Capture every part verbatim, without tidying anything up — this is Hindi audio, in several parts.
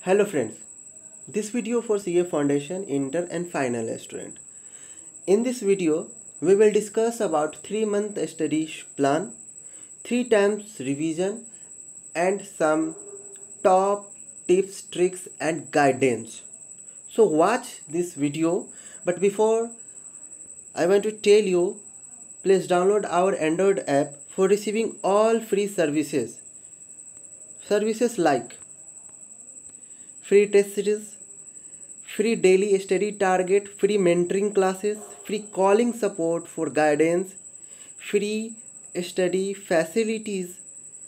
Hello friends, this video for C A Foundation Inter and Final student. In this video, we will discuss about three month study plan, three times revision and some top tips, tricks and guidance. So watch this video, but before I want to tell you, please download our Android app for receiving all free services. Services like free test series, free daily study target, free mentoring classes, free calling support for guidance, free study facilities,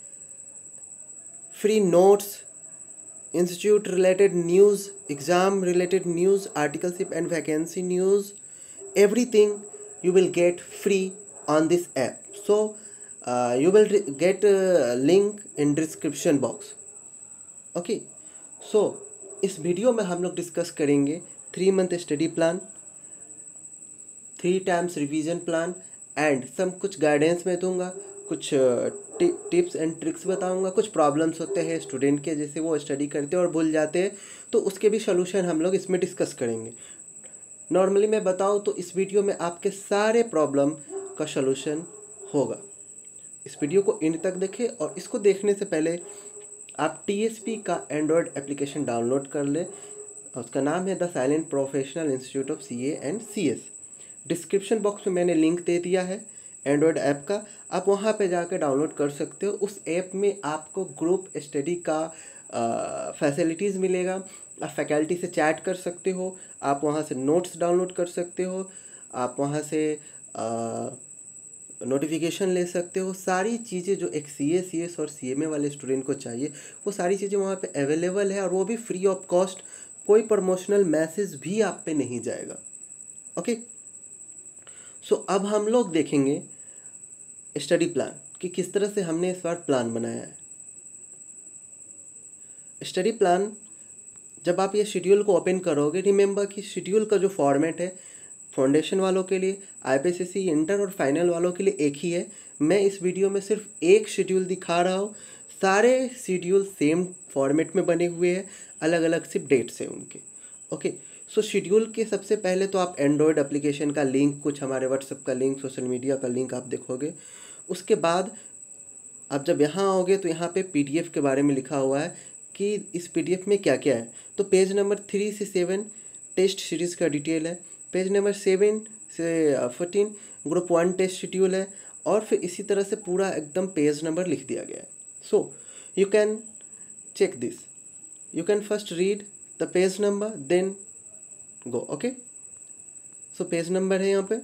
free notes, institute related news, exam related news, articleship and vacancy news, everything you will get free on this app. So uh, you will get a link in description box. Okay, so इस वीडियो में हम लोग डिस्कस करेंगे three month study plan, three times revision plan and some कुछ गाइडेंस मैं दूंगा, कुछ टिप्स एंड ट्रिक्स बताऊंगा। कुछ प्रॉब्लम्स होते हैं स्टूडेंट के, जैसे वो स्टडी करते हैं और भूल जाते हैं, तो उसके भी सॉल्यूशन हम लोग इसमें डिस्कस करेंगे। नॉर्मली मैं बताऊं तो इस वीडियो में आपके सारे प्रॉब्लम का सॉल्यूशन होगा। इस वीडियो को एंड तक देखें और इसको देखने से पहले आप टी एस पी का एंड्रॉयड एप्लीकेशन डाउनलोड कर ले। उसका नाम है the silent professional institute of C A and C S. Description box में मैंने लिंक दे दिया है एंड्रॉयड ऐप का, आप वहाँ पे जाकर डाउनलोड कर सकते हो। उस ऐप में आपको ग्रुप स्टडी का फैसिलिटीज़ मिलेगा। आप फैकल्टी से चैट कर सकते हो, आप वहाँ से नोट्स डाउनलोड कर सकते हो, आप वहाँ से आ, नोटिफिकेशन ले सकते हो। सारी चीज़ें जो एक सी ए सी एस और सी एम ए वाले स्टूडेंट को चाहिए वो सारी चीज़ें वहाँ पे अवेलेबल है, और वो भी फ्री ऑफ कॉस्ट। कोई प्रमोशनल मैसेज भी आप पे नहीं जाएगा। ओके, सो अब हम लोग देखेंगे स्टडी प्लान कि किस तरह से हमने इस बार प्लान बनाया है। स्टडी प्लान जब आप ये शेड्यूल को ओपन करोगे, रिमेंबर कि शेड्यूल का जो फॉर्मेट है फाउंडेशन वालों के लिए, I P S C inter और फाइनल वालों के लिए एक ही है। मैं इस वीडियो में सिर्फ एक शेड्यूल दिखा रहा हूँ। सारे शेड्यूल सेम फॉर्मेट में बने हुए हैं, अलग अलग सिर्फ डेट्स हैं उनके। ओके, सो शेड्यूल के सबसे पहले तो आप एंड्रॉयड एप्लीकेशन का लिंक, कुछ हमारे व्हाट्सएप का लिंक, सोशल मीडिया का लिंक आप देखोगे। उसके बाद आप जब यहाँ आओगे तो यहाँ पे पी डी एफ के बारे में लिखा हुआ है कि इस पी डी एफ में क्या क्या है। तो पेज नंबर थ्री से सेवन टेस्ट सीरीज़ का डिटेल है, पेज नंबर सेवन से fourteen group one test schedule है, और फिर इसी तरह से पूरा एकदम पेज नंबर लिख दिया गया है। So you can check this, you can first read the page number then go. Okay, so page number है यहाँ पे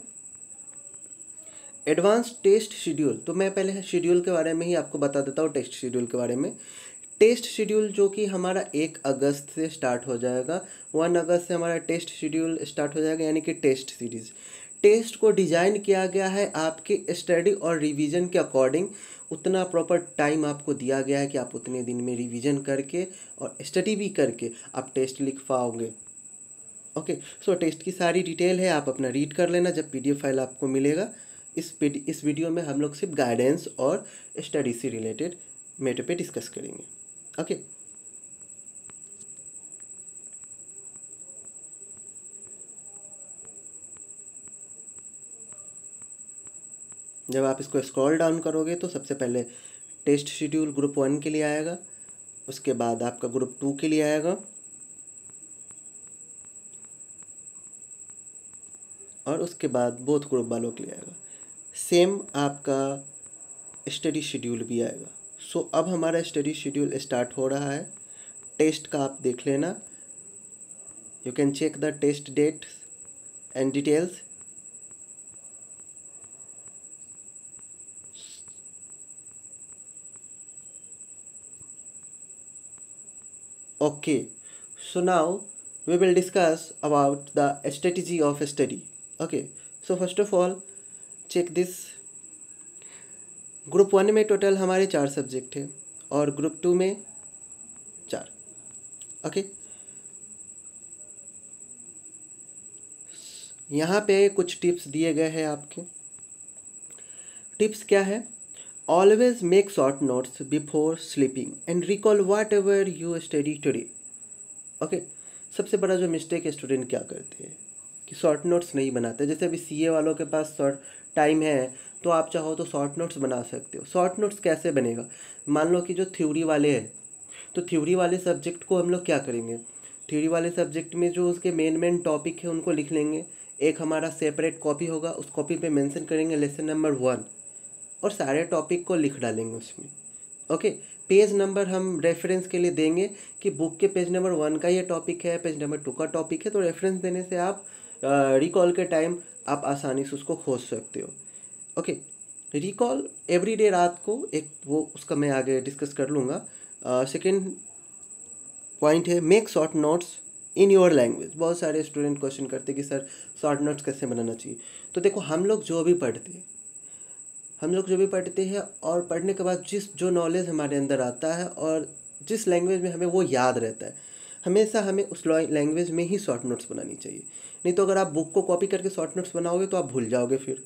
एडवांस टेस्ट शेड्यूल। तो मैं पहले शेड्यूल के बारे में ही आपको बता देता हूँ, टेस्ट शेड्यूल के बारे में। टेस्ट शेड्यूल जो कि हमारा एक अगस्त से स्टार्ट हो जाएगा, वन अगस्त से हमारा टेस्ट शेड्यूल स्टार्ट हो जाएगा, यानी कि टेस्ट सीरीज़। टेस्ट को डिज़ाइन किया गया है आपके स्टडी और रिवीजन के अकॉर्डिंग। उतना प्रॉपर टाइम आपको दिया गया है कि आप उतने दिन में रिवीजन करके और स्टडी भी करके आप टेस्ट लिख पाओगे। ओके, सो टेस्ट की सारी डिटेल है, आप अपना रीड कर लेना जब पी डी एफ फाइल आपको मिलेगा। इस इस वीडियो में हम लोग सिर्फ गाइडेंस और स्टडी से रिलेटेड मैटर पे डिस्कस करेंगे। Okay okay. जब आप इसको स्क्रॉल डाउन करोगे तो सबसे पहले टेस्ट शेड्यूल ग्रुप वन के लिए आएगा, उसके बाद आपका ग्रुप टू के लिए आएगा, और उसके बाद बोथ ग्रुप वालों के लिए आएगा। सेम आपका स्टडी शेड्यूल भी आएगा। सो so, अब हमारा स्टडी शेड्यूल स्टार्ट हो रहा है। टेस्ट का आप देख लेना, you can check the test date and details. Okay, so now we will discuss about the strategy of study. Okay, so first of all check this. Group one में टोटल हमारे चार सब्जेक्ट हैं और ग्रुप टू में चार। ओके, यहाँ पे कुछ टिप्स दिए गए हैं आपके। टिप्स क्या है? Always make short notes before sleeping and recall whatever you study today. Okay, सबसे बड़ा जो मिस्टेक स्टूडेंट क्या करते हैं कि शॉर्ट नोट्स नहीं बनाते। जैसे अभी सीए वालों के पास शॉर्ट टाइम है तो आप चाहो तो शॉर्ट नोट्स बना सकते हो। शॉर्ट नोट्स कैसे बनेगा, मान लो कि जो थ्योरी वाले हैं तो थ्योरी वाले सब्जेक्ट को हम लोग क्या करेंगे, थ्योरी वाले सब्जेक्ट में जो उसके मेन मेन टॉपिक है उनको लिख लेंगे। एक हमारा सेपरेट कॉपी होगा, उस कॉपी पे मेंशन करेंगे लेसन नंबर वन और सारे टॉपिक को लिख डालेंगे उसमें। ओके, पेज नंबर हम रेफरेंस के लिए देंगे कि बुक के पेज नंबर वन का ये टॉपिक है, पेज नंबर टू का टॉपिक है, तो रेफरेंस देने से आप रिकॉल के टाइम आप आसानी से उसको खोज सकते हो। ओके, रिकॉल एवरीडे रात को एक वो उसका मैं आगे डिस्कस कर लूँगा। सेकेंड पॉइंट है make short notes in your language. बहुत सारे स्टूडेंट क्वेश्चन करते हैं कि सर शॉर्ट नोट्स कैसे बनाना चाहिए। तो देखो, हम लोग जो भी पढ़ते हैं हम लोग जो भी पढ़ते हैं और पढ़ने के बाद जिस जो नॉलेज हमारे अंदर आता है और जिस लैंग्वेज में हमें वो याद रहता है, हमेशा हमें उस लैंग्वेज में ही शॉर्ट नोट्स बनानी चाहिए। नहीं तो अगर आप बुक को कॉपी करके शॉर्ट नोट्स बनाओगे तो आप भूल जाओगे, फिर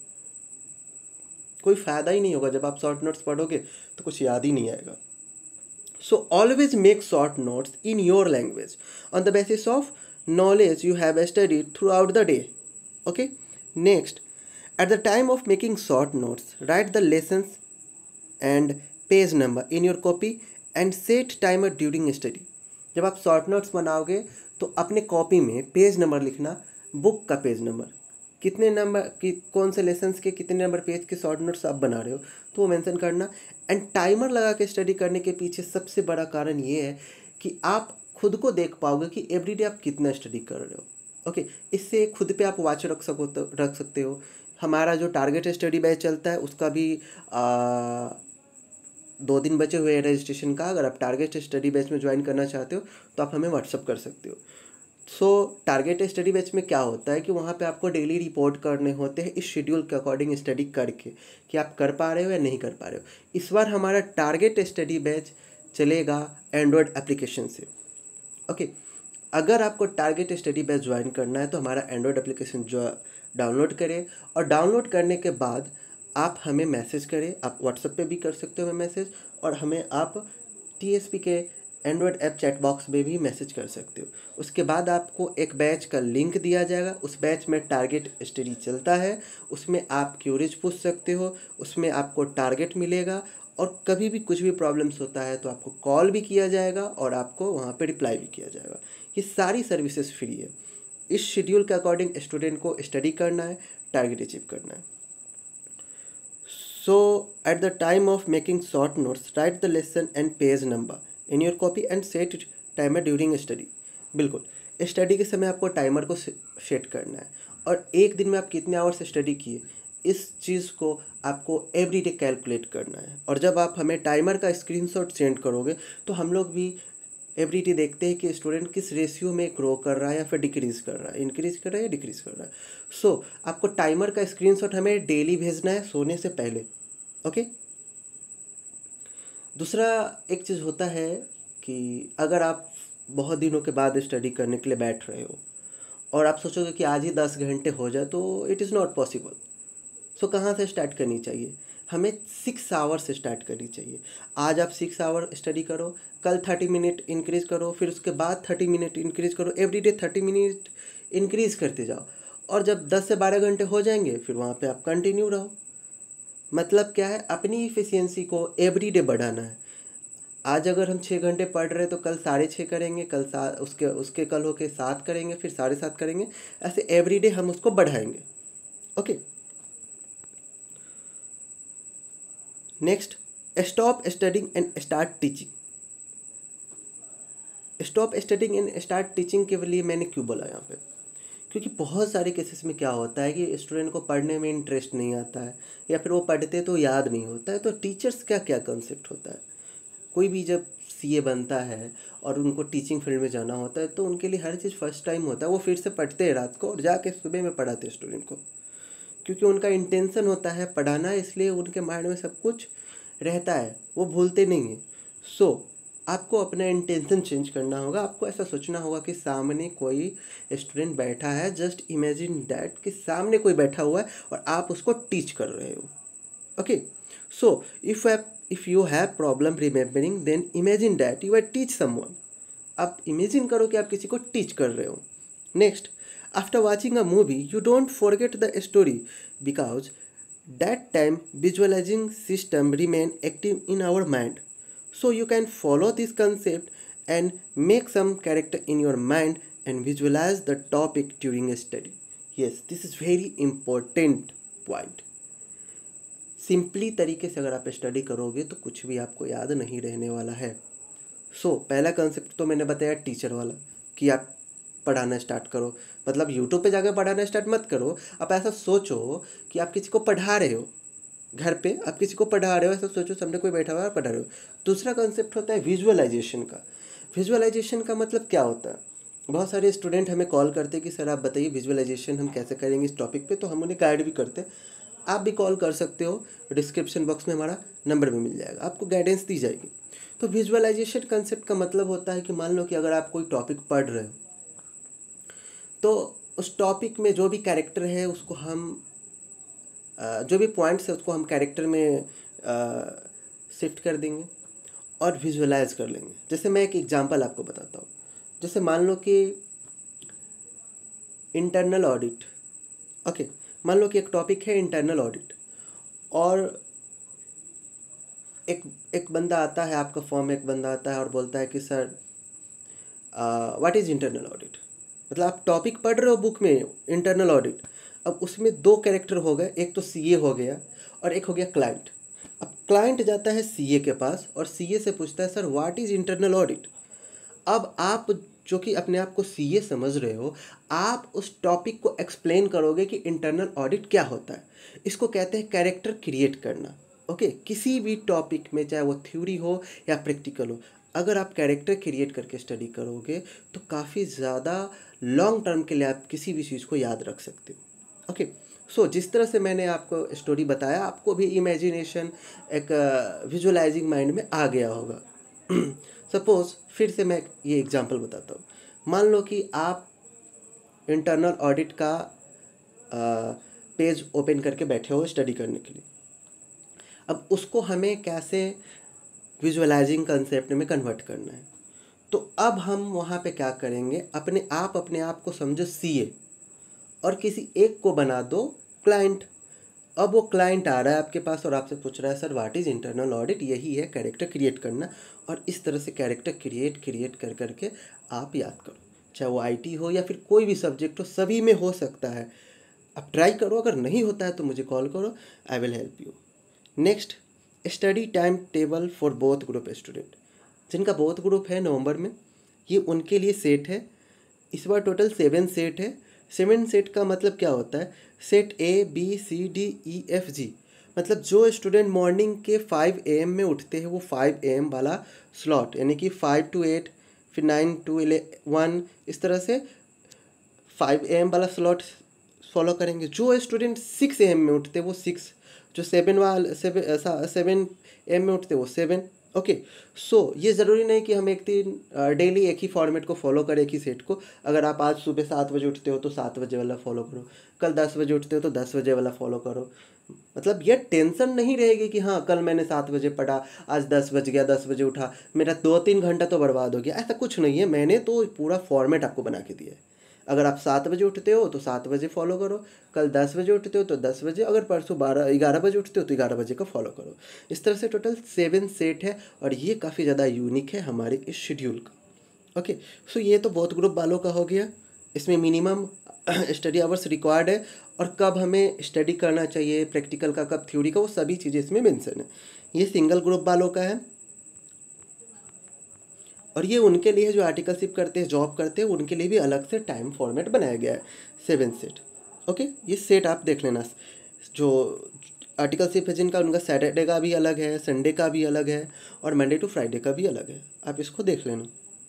कोई फ़ायदा ही नहीं होगा। जब आप शॉर्ट नोट्स पढ़ोगे तो कुछ याद ही नहीं आएगा। So always make short notes in your language on the basis of knowledge you have studied throughout the day. Okay. Next, at the time of making short notes, write the lessons and page number in your copy and set timer during study. जब आप शॉर्ट नोट्स बनाओगे तो अपने कॉपी में पेज नंबर लिखना, बुक का पेज नंबर, कितने नंबर कि कौन से लेसन्स के कितने नंबर पेज के शॉर्ट नोट्स आप बना रहे हो तो वो मेंशन करना। एंड टाइमर लगा के स्टडी करने के पीछे सबसे बड़ा कारण ये है कि आप खुद को देख पाओगे कि एवरीडे आप कितना स्टडी कर रहे हो। ओके, इससे खुद पे आप वॉच रख सको तो रख सकते हो। हमारा जो टारगेट स्टडी बैच चलता है उसका भी आ, दो दिन बचे हुए हैं रजिस्ट्रेशन का। अगर आप टारगेट स्टडी बैच में ज्वाइन करना चाहते हो तो आप हमें व्हाट्सअप कर सकते हो। सो टारगेट स्टडी बैच में क्या होता है कि वहाँ पे आपको डेली रिपोर्ट करने होते हैं इस शेड्यूल के अकॉर्डिंग स्टडी करके कि आप कर पा रहे हो या नहीं कर पा रहे हो। इस बार हमारा टारगेट स्टडी बैच चलेगा एंड्रॉयड एप्लीकेशन से। ओके, अगर आपको टारगेट स्टडी बैच ज्वाइन करना है तो हमारा एंड्रॉयड एप्लीकेशन जो डाउनलोड करें और डाउनलोड करने के बाद आप हमें मैसेज करें। आप व्हाट्सएप पे भी कर सकते हो हमें मैसेज, और हमें आप टी एस पी के एंड्रॉयड ऐप चैट बॉक्स में भी मैसेज कर सकते हो। उसके बाद आपको एक बैच का लिंक दिया जाएगा। उस बैच में टारगेट स्टडी चलता है, उसमें आप क्यूरीज पूछ सकते हो, उसमें आपको टारगेट मिलेगा और कभी भी कुछ भी प्रॉब्लम्स होता है तो आपको कॉल भी किया जाएगा और आपको वहाँ पे रिप्लाई भी किया जाएगा। ये सारी सर्विसेज फ्री है। इस शेड्यूल के अकॉर्डिंग स्टूडेंट को स्टडी करना है, टारगेट अचीव करना है। So at the time of making short notes write the lesson and page number in your copy and set timer during study. बिल्कुल, स्टडी के समय आपको टाइमर को सेट करना है और एक दिन में आप कितने आवर्स स्टडी किए इस चीज़ को आपको एवरीडे कैलकुलेट करना है। और जब आप हमें टाइमर का स्क्रीनशॉट सेंड करोगे तो हम लोग भी एवरीडे देखते हैं कि स्टूडेंट किस रेशियो में ग्रो कर रहा है या फिर डिक्रीज़ कर रहा है, इंक्रीज़ कर रहा है या डिक्रीज़ कर रहा है। सो so, आपको टाइमर का स्क्रीनशॉट हमें डेली भेजना है सोने से पहले। ओके, दूसरा एक चीज़ होता है कि अगर आप बहुत दिनों के बाद स्टडी करने के लिए बैठ रहे हो और आप सोचोगे कि आज ही दस घंटे हो जाए, तो it is not possible. So कहाँ से स्टार्ट करनी चाहिए, हमें सिक्स आवर्स से स्टार्ट करनी चाहिए। आज आप सिक्स आवर स्टडी करो, कल थर्टी मिनट इंक्रीज़ करो, फिर उसके बाद थर्टी मिनट इंक्रीज़ करो, एवरीडे थर्टी मिनट इंक्रीज़ करते जाओ और जब दस से बारह घंटे हो जाएंगे फिर वहाँ पे आप कंटिन्यू रहो। मतलब क्या है, अपनी इफ़िशियंसी को एवरीडे बढ़ाना है। आज अगर हम छः घंटे पढ़ रहे हैं तो कल साढ़े छः करेंगे, कल सा उसके उसके कल होके सात करेंगे, फिर साढ़े सात करेंगे, ऐसे एवरीडे हम उसको बढ़ाएंगे। Okay, next, stop studying and start teaching. Stop studying and start teaching के लिए मैंने क्यों बोला यहाँ पे, क्योंकि बहुत सारे केसेस में क्या होता है कि स्टूडेंट को पढ़ने में इंटरेस्ट नहीं आता है या फिर वो पढ़ते तो याद नहीं होता है। तो टीचर्स का क्या कंसेप्ट होता है, कोई भी जब सीए बनता है और उनको टीचिंग फील्ड में जाना होता है तो उनके लिए हर चीज़ फर्स्ट टाइम होता है। वो फिर से पढ़ते हैं रात को और जाके सुबह में पढ़ाते हैं स्टूडेंट को, क्योंकि उनका इंटेंशन होता है पढ़ाना, इसलिए उनके माइंड में सब कुछ रहता है, वो भूलते नहीं हैं। सो so, आपको अपना इंटेंशन चेंज करना होगा। आपको ऐसा सोचना होगा कि सामने कोई स्टूडेंट बैठा है, जस्ट इमेजिन दैट कि सामने कोई बैठा हुआ है और आप उसको टीच कर रहे हो। Okay, so if if you have problem remembering then imagine that you are teach someone. आप इमेजिन करो कि आप किसी को टीच कर रहे हो। Next, after watching a movie you don't forget the story because that time visualizing system remain active in our mind, so you can follow this concept and make some character in your mind and visualize the topic during study. Yes, this is very important point. Simply तरीके से अगर आप स्टडी करोगे तो कुछ भी आपको याद नहीं रहने वाला है। सो so, पहला कंसेप्ट तो मैंने बताया टीचर वाला कि आप पढ़ाना स्टार्ट करो, मतलब यूट्यूब पे जाकर पढ़ाना स्टार्ट मत करो। आप ऐसा सोचो कि आप किसी को पढ़ा रहे हो, घर पे आप किसी को पढ़ा रहे हो, ऐसा सोचो सामने कोई बैठा हुआ है पढ़ा रहे हो। दूसरा कंसेप्ट होता है विजुअलाइजेशन का। विजुअलाइजेशन का मतलब क्या होता है? बहुत सारे स्टूडेंट हमें कॉल करते हैं कि सर आप बताइए विजुअलाइजेशन हम कैसे करेंगे इस टॉपिक पे, तो हम उन्हें गाइड भी करते हैं। आप भी कॉल कर सकते हो, डिस्क्रिप्शन बॉक्स में हमारा नंबर भी मिल जाएगा, आपको गाइडेंस दी जाएगी। तो विजुअलाइजेशन कंसेप्ट का मतलब होता है कि मान लो कि अगर आप कोई टॉपिक पढ़ रहे हो तो उस टॉपिक में जो भी कैरेक्टर है उसको हम जो भी पॉइंट्स है उसको हम कैरेक्टर में शिफ्ट कर देंगे और विजुअलाइज कर लेंगे। जैसे मैं एक एग्जांपल आपको बताता हूँ। जैसे मान लो कि इंटरनल ऑडिट, ओके, मान लो कि एक टॉपिक है इंटरनल ऑडिट, और एक एक बंदा आता है आपका फॉर्म में, एक बंदा आता है और बोलता है कि sir what is internal audit. मतलब आप टॉपिक पढ़ रहे हो बुक में इंटरनल ऑडिट, अब उसमें दो कैरेक्टर हो गए, एक तो सीए हो गया और एक हो गया क्लाइंट। अब क्लाइंट जाता है सीए के पास और सीए से पूछता है sir what is internal audit. अब आप जो कि अपने आप को सीए समझ रहे हो, आप उस टॉपिक को एक्सप्लेन करोगे कि इंटरनल ऑडिट क्या होता है। इसको कहते हैं कैरेक्टर क्रिएट करना। Okay okay? किसी भी टॉपिक में, चाहे वो थ्योरी हो या प्रैक्टिकल हो, अगर आप कैरेक्टर क्रिएट करके स्टडी करोगे तो काफ़ी ज़्यादा लॉन्ग टर्म के लिए आप किसी भी चीज़ को याद रख सकते हो। ओके, सो जिस तरह से मैंने आपको स्टोरी बताया, आपको भी इमेजिनेशन, एक विजुअलाइजिंग माइंड में आ गया होगा। सपोज फिर से मैं ये एग्जांपल बताता हूँ। मान लो कि आप इंटरनल ऑडिट का पेज ओपन करके बैठे हो स्टडी करने के लिए। अब उसको हमें कैसे विजुअलाइजिंग कंसेप्ट में कन्वर्ट करना है, तो अब हम वहाँ पे क्या करेंगे, अपने आप अपने आप को समझो सीए और किसी एक को बना दो क्लाइंट। अब वो क्लाइंट आ रहा है आपके पास और आपसे पूछ रहा है sir what is internal audit. यही है कैरेक्टर क्रिएट करना, और इस तरह से कैरेक्टर क्रिएट क्रिएट कर करके आप याद करो, चाहे वो आईटी हो या फिर कोई भी सब्जेक्ट हो, सभी में हो सकता है। आप ट्राई करो, अगर नहीं होता है तो मुझे कॉल करो, I will help you. Next, study time table for both group student. जिनका बोथ ग्रुप है नवंबर में, ये उनके लिए सेट है। इस बार टोटल सेवन सेट है। सेवन सेट का मतलब क्या होता है, set A B C D E F G, मतलब जो स्टूडेंट मॉर्निंग के फाइव ए एम में उठते हैं वो फाइव ए एम वाला स्लॉट, यानी कि फाइव टू एट, फिर नाइन टू वन, इस तरह से फाइव ए एम वाला स्लॉट फॉलो करेंगे। जो स्टूडेंट सिक्स ए एम में उठते वो सिक्स, जो सेवन वाले सेवन सेवन एम में उठते वो सेवन। ओके, सो ये ज़रूरी नहीं कि हम एक दिन डेली एक ही फॉर्मेट को फॉलो करें, एक ही सेट को। अगर आप आज सुबह सात बजे उठते हो तो सात बजे वाला फॉलो करो, कल दस बजे उठते हो तो दस बजे वाला फॉलो करो। मतलब ये टेंशन नहीं रहेगी कि हाँ कल मैंने सात बजे पढ़ा, आज दस बज गया, दस बजे उठा, मेरा दो तीन घंटा तो बर्बाद हो गया। ऐसा कुछ नहीं है, मैंने तो पूरा फॉर्मेट आपको बना के दिया है। अगर आप सात बजे उठते हो तो सात बजे फॉलो करो, कल दस बजे उठते हो तो दस बजे, अगर परसों बारह ग्यारह बजे उठते हो तो ग्यारह बजे का फॉलो करो। इस तरह से टोटल सेवन सेट है और ये काफ़ी ज़्यादा यूनिक है हमारे इस शेड्यूल का। ओके, सो ये तो बहुत ग्रुप वालों का हो गया। इसमें मिनिमम स्टडी आवर्स रिक्वायर्ड है और कब हमें स्टडी करना चाहिए, प्रैक्टिकल का कब थ्योरी का, वो सभी चीज़ें इसमें मेंशन है। ये सिंगल ग्रुप वालों का है और ये उनके लिए जो आर्टिकलशिप करते हैं, जॉब करते हैं, उनके लिए भी अलग से टाइम फॉर्मेट बनाया गया है, सेवन सेट। ओके, ये सेट आप देख लेना। जो आर्टिकलशिप है जिनका, उनका सैटरडे का भी अलग है, संडे का भी अलग है और मंडे टू फ्राइडे का भी अलग है, आप इसको देख लेना।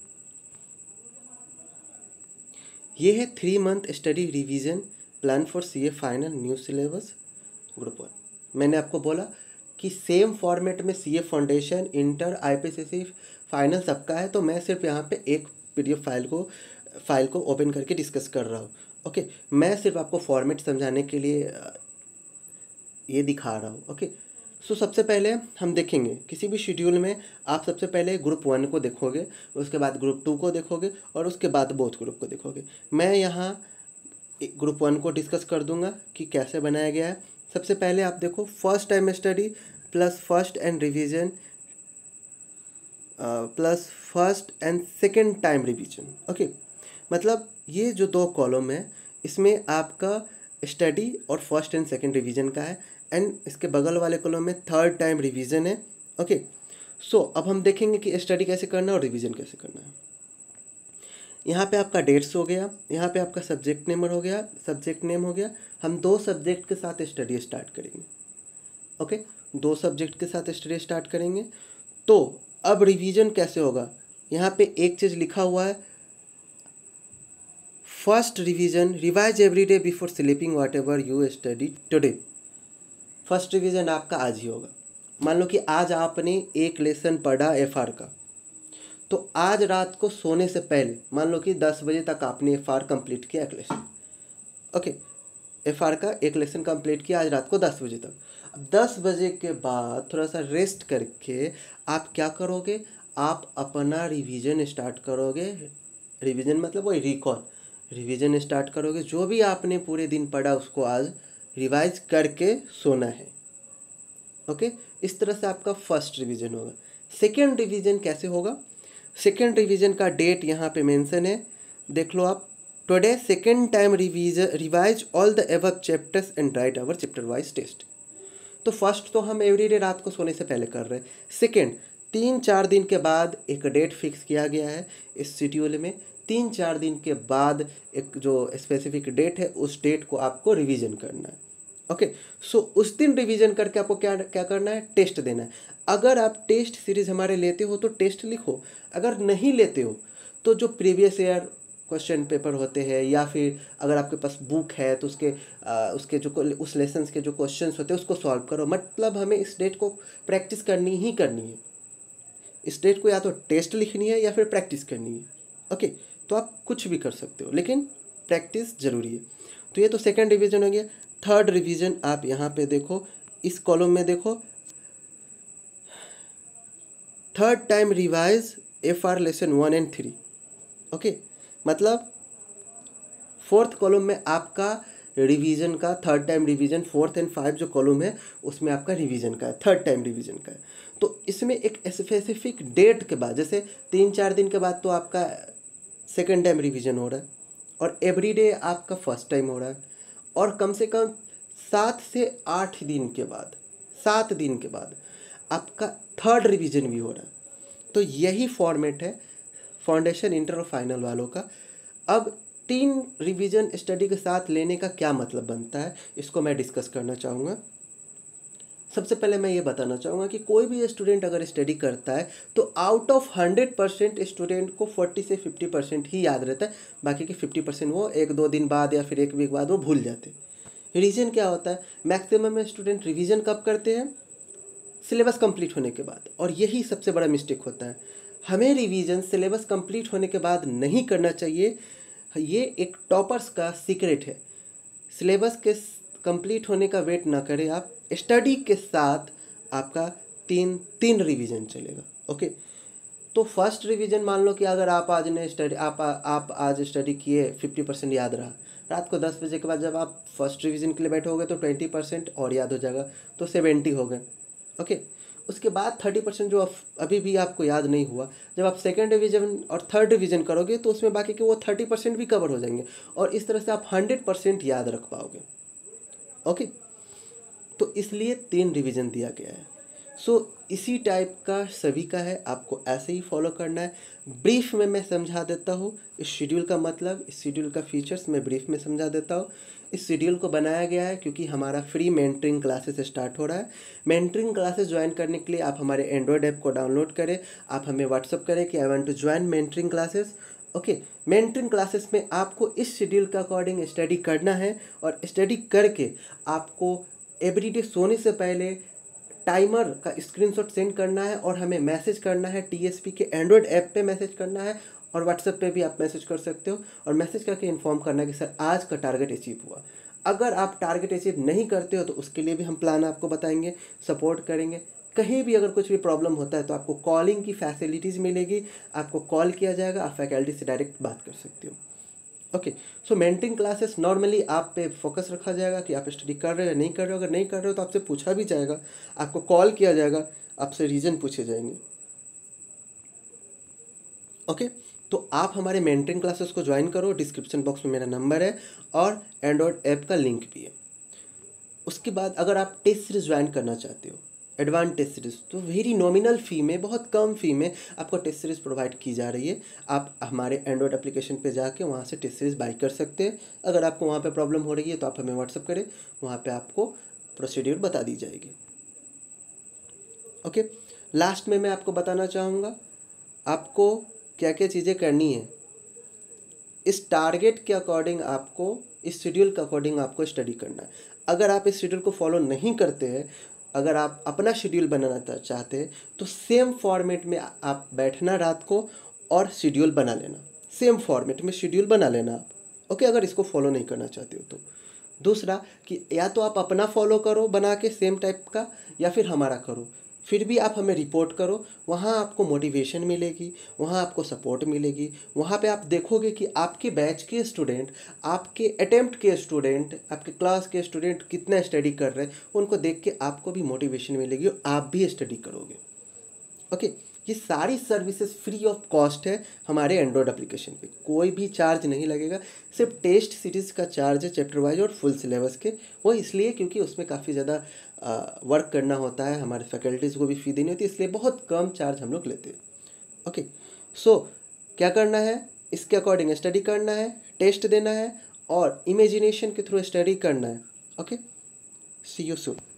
ये है three month study revision plan for C A final new syllabus group one. मैंने आपको बोला कि सेम फॉर्मेट में C A foundation, inter, I P C C final सबका है, तो मैं सिर्फ यहाँ पे एक पीडीएफ फाइल को फाइल को ओपन करके डिस्कस कर रहा हूँ। ओके, मैं सिर्फ आपको फॉर्मेट समझाने के लिए ये दिखा रहा हूँ। ओके, सो सबसे पहले हम देखेंगे किसी भी शेड्यूल में आप सबसे पहले ग्रुप वन को देखोगे, उसके बाद ग्रुप टू को देखोगे और उसके बाद बोथ ग्रुप को देखोगे। मैं यहाँ ग्रुप वन को डिस्कस कर दूंगा कि कैसे बनाया गया है। सबसे पहले आप देखो first time study plus first and revision plus first and second time revision. Okay, मतलब ये जो दो कॉलम है इसमें आपका स्टडी और फर्स्ट एंड सेकेंड रिवीजन का है, एंड इसके बगल वाले कॉलम में थर्ड टाइम रिवीजन है। ओके, सो अब हम देखेंगे कि स्टडी कैसे करना है और रिवीजन कैसे करना है। यहाँ पे आपका डेट्स हो गया, यहाँ पे आपका सब्जेक्ट नेम हो गया, सब्जेक्ट नेम हो गया। हम दो सब्जेक्ट के साथ स्टडी स्टार्ट करेंगे। ओके, दो सब्जेक्ट के साथ स्टडी स्टार्ट करेंगे। तो अब रिवीजन कैसे होगा, यहाँ पे एक चीज़ लिखा हुआ है, first revision revise every day before sleeping whatever you study today. First revision आपका आज ही होगा। मान लो कि आज आपने एक लेसन पढ़ा एफ आर का, तो आज रात को सोने से पहले मान लो कि दस बजे तक आपने एफ आर कंप्लीट किया एक लेसन। ओके, एफ आर का एक लेसन कंप्लीट किया आज रात को दस बजे तक। अब दस बजे के बाद थोड़ा सा रेस्ट करके आप क्या करोगे, आप अपना रिवीजन स्टार्ट करोगे। रिवीजन मतलब वही रिकॉल, रिवीजन स्टार्ट करोगे। जो भी आपने पूरे दिन पढ़ा उसको आज रिवाइज करके सोना है। ओके, इस तरह से आपका फर्स्ट रिवीजन होगा। सेकेंड रिवीजन कैसे होगा, सेकेंड रिवीजन का डेट यहाँ पे मेंशन है, देख लो आप। Today second time revise revise all the above chapters and write our chapter wise test. तो फर्स्ट तो हम एवरीडे रात को सोने से पहले कर रहे हैं। सेकेंड, तीन चार दिन के बाद एक डेट फिक्स किया गया है इस शेड्यूल में। तीन चार दिन के बाद एक जो स्पेसिफिक डेट है उस डेट को आपको रिवीजन करना है। ओके, सो उस दिन रिवीजन करके आपको क्या क्या करना है, टेस्ट देना है। अगर आप टेस्ट सीरीज हमारे लेते हो तो टेस्ट लिखो, अगर नहीं लेते हो तो जो प्रीवियस ईयर क्वेश्चन पेपर होते हैं या फिर अगर आपके पास बुक है तो उसके आ, उसके जो उस लेसन के जो क्वेश्चंस होते हैं उसको सॉल्व करो। मतलब हमें इस डेट को प्रैक्टिस करनी ही करनी है। इस डेट को या तो टेस्ट लिखनी है या फिर प्रैक्टिस करनी है। ओके, तो आप कुछ भी कर सकते हो लेकिन प्रैक्टिस ज़रूरी है। तो ये तो सेकेंड रिवीजन हो गया। थर्ड रिवीजन आप यहाँ पे देखो, इस कॉलम में देखो, third time revise F R lesson one and three. Okay, मतलब फोर्थ कॉलम में आपका रिवीजन का third time revision, fourth and five जो कॉलम है उसमें आपका रिवीजन का है, थर्ड टाइम रिवीजन का है। तो इसमें एक स्पेसिफिक डेट के बाद, जैसे तीन चार दिन के बाद तो आपका सेकेंड टाइम रिवीजन हो रहा है और एवरीडे आपका फर्स्ट टाइम हो रहा है, और कम से कम सात से आठ दिन के बाद, सात दिन के बाद आपका थर्ड रिवीजन भी हो रहा है। तो यही फॉर्मेट है फाउंडेशन, इंटर और फाइनल वालों का। अब तीन रिवीजन स्टडी के साथ लेने का क्या मतलब बनता है, इसको मैं डिस्कस करना चाहूँगा। सबसे पहले मैं ये बताना चाहूँगा कि कोई भी स्टूडेंट अगर स्टडी करता है तो out of hundred percent student को फोर्टी से फिफ्टी परसेंट ही याद रहता है, बाकी के फिफ्टी परसेंट वो एक दो दिन बाद या फिर एक वीक बाद वो भूल जाते हैं। रिवीजन क्या होता है, मैक्सिमम में स्टूडेंट रिवीजन कब करते हैं, सिलेबस कंप्लीट होने के बाद, और यही सबसे बड़ा मिस्टेक होता है। हमें रिवीजन सिलेबस कंप्लीट होने के बाद नहीं करना चाहिए, ये एक टॉपर्स का सीक्रेट है। सिलेबस के कंप्लीट होने का वेट ना करें आप, स्टडी के साथ आपका तीन तीन रिवीजन चलेगा। ओके, तो फर्स्ट रिवीजन मान लो कि अगर आप आज ने स्टडी आप आप आज स्टडी किए, फिफ्टी परसेंट याद रहा, रात को दस बजे के बाद जब आप फर्स्ट रिवीजन के लिए बैठोगे तो ट्वेंटी परसेंट और याद हो जाएगा, तो सेवेंटी हो गए। ओके, उसके बाद थर्टी परसेंट जो अभी भी आपको याद नहीं हुआ, जब आप सेकेंड रिवीजन और थर्ड रिवीजन करोगे तो उसमें बाकी के वो थर्टी परसेंट भी कवर हो जाएंगे, और इस तरह से आप हंड्रेड परसेंट याद रख पाओगे। ओके, तो इसलिए तीन रिवीजन दिया गया है। सो so, इसी टाइप का सभी का है, आपको ऐसे ही फॉलो करना है। ब्रीफ में मैं समझा देता हूँ इस शेड्यूल का मतलब, इस शेड्यूल का फीचर्स मैं ब्रीफ में समझा देता हूँ। इस शेड्यूल को बनाया गया है क्योंकि हमारा फ्री मेंटरिंग क्लासेस स्टार्ट हो रहा है। मेंटरिंग क्लासेस ज्वाइन करने के लिए आप हमारे एंड्रॉयड ऐप को डाउनलोड करें, आप हमें व्हाट्सअप करें कि I want to join mentoring classes. Okay, mentoring classes में आपको इस शेड्यूल के अकॉर्डिंग स्टडी करना है, और स्टडी करके आपको एवरीडे सोने से पहले टाइमर का स्क्रीनशॉट सेंड करना है और हमें मैसेज करना है। टीएसपी के एंड्रॉयड ऐप पे मैसेज करना है, और व्हाट्सएप पे भी आप मैसेज कर सकते हो, और मैसेज करके इन्फॉर्म करना है कि सर आज का टारगेट अचीव हुआ, अगर आप टारगेट अचीव नहीं करते हो तो उसके लिए भी हम प्लान आपको बताएंगे, सपोर्ट करेंगे। कहीं भी अगर कुछ भी प्रॉब्लम होता है तो आपको कॉलिंग की फैसिलिटीज़ मिलेगी, आपको कॉल किया जाएगा, आप फैकल्टी से डायरेक्ट बात कर सकते हो। Okay, so mentoring classes normally आप पे फोकस रखा जाएगा कि आप स्टडी कर रहे हो या नहीं कर रहे हो। अगर नहीं कर रहे हो तो आपसे पूछा भी जाएगा, आपको कॉल किया जाएगा, आपसे रीज़न पूछे जाएंगे। ओके, तो आप हमारे मेंटरिंग क्लासेस को ज्वाइन करो, डिस्क्रिप्शन बॉक्स में मेरा नंबर है और एंड्रॉयड ऐप का लिंक भी है। उसके बाद अगर आप टेस्ट सीरीज ज्वाइन करना चाहते हो, एडवांस टेस्ट सीरीज, तो वेरी नॉमिनल फ़ी में, बहुत कम फ़ी में आपको टेस्ट सीरीज़ प्रोवाइड की जा रही है। आप हमारे एंड्रॉयड एप्लीकेशन पे जाके वहाँ से टेस्ट सीरीज़ बाई कर सकते हैं। अगर आपको वहाँ पे प्रॉब्लम हो रही है तो आप हमें व्हाट्सअप करें, वहाँ पे आपको प्रोसीड्यूर बता दी जाएगी। ओके, लास्ट में मैं आपको बताना चाहूँगा आपको क्या क्या चीज़ें करनी है। इस टारगेट के अकॉर्डिंग आपको, इस शेड्यूल के अकॉर्डिंग आपको स्टडी करना है। अगर आप इस शेड्यूल को फॉलो नहीं करते हैं, अगर आप अपना शेड्यूल बनाना चाहते हैं तो सेम फॉर्मेट में आप बैठना रात को और शेड्यूल बना लेना, सेम फॉर्मेट में शेड्यूल बना लेना आप। ओके, अगर इसको फॉलो नहीं करना चाहते हो तो। दूसरा कि या तो आप अपना फॉलो करो बना के सेम टाइप का, या फिर हमारा करो, फिर भी आप हमें रिपोर्ट करो। वहाँ आपको मोटिवेशन मिलेगी, वहाँ आपको सपोर्ट मिलेगी। वहाँ पे आप देखोगे कि आपके बैच के स्टूडेंट, आपके अटेम्प्ट के स्टूडेंट, आपके क्लास के स्टूडेंट कितना स्टडी कर रहे हैं, उनको देख के आपको भी मोटिवेशन मिलेगी और आप भी स्टडी करोगे। ओके, ये सारी सर्विसेज फ्री ऑफ कॉस्ट है हमारे एंड्रॉयड एप्लीकेशन पे, कोई भी चार्ज नहीं लगेगा। सिर्फ टेस्ट सीरीज़ का चार्ज है चैप्टर वाइज और फुल सिलेबस के। वो इसलिए क्योंकि उसमें काफ़ी ज़्यादा वर्क करना होता है, हमारे फैकल्टीज़ को भी फ़ी देनी होती है, इसलिए बहुत कम चार्ज हम लोग लेते हैं। ओके, सो क्या करना है, इसके अकॉर्डिंग स्टडी करना है, टेस्ट देना है और इमेजिनेशन के थ्रू स्टडी करना है। Okay, see you soon.